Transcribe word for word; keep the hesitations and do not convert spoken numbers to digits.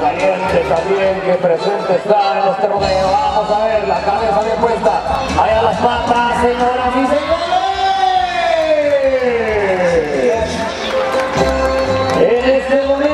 caliente también que presente está en este rodeo. Vamos a ver, la cabeza bien puesta, allá las patas, señoras y señores. En este momento